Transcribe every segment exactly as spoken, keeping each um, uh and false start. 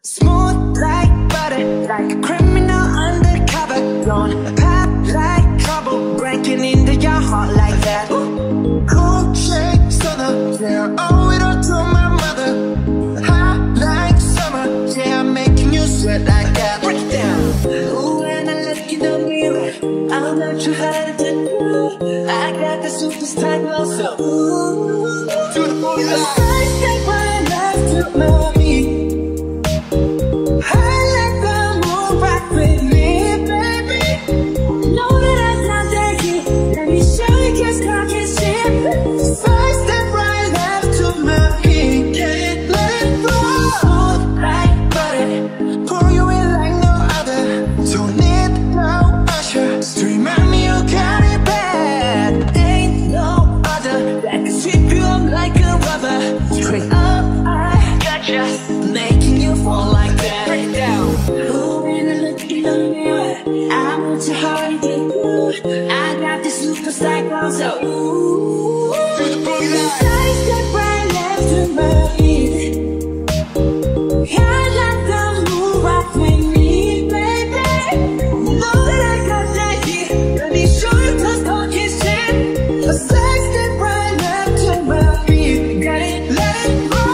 Smooth like butter, like a criminal undercover. Don't pop like trouble, breaking into your heart like that. Cool shake stunner, yeah, owe it all to my mother. Hot like summer, yeah, I'm making you sweat like that. Break it down. Ooh, when I look in the mirror, I'm not sure how to do. I got the superstar glow, so ooh, to the booty line. I take my life to my feet. Making you fall like that. Break it down. Ooh, when I look in the mirror, I want your heart to do. I got this superstar glow, so ooh. To the booty line. I step right left to my feet. I like the move right with me, baby. Know that I got that heat. Let me show you cause talk is shit. I step right left to my feet. Got it, let it go.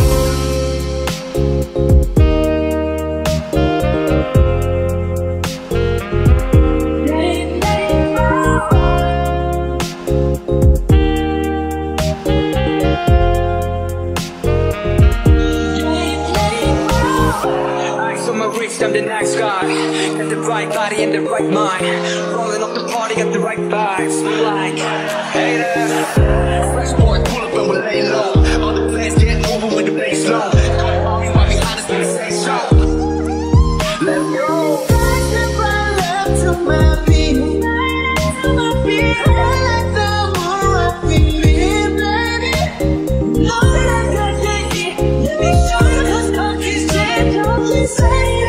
I'm the next guy, got the right body and the right mind. Rolling up the party, got the right vibes. Like, hey there, fresh boy, pull up and we lay low. All the players get moving with the bass low. Don't worry, why behind us when we say so. Let's go. I step right left to my feet. To my feet. I like the moon rock with me, baby. Know that I got that heat. Let me show you cause talk is shit. Don't you say it.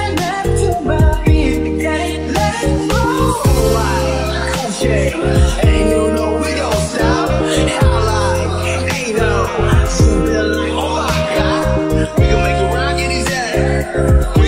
Ain't you know we don't stop. How like, ain't no. Something like, oh my god. We gon' make it rock in his ass.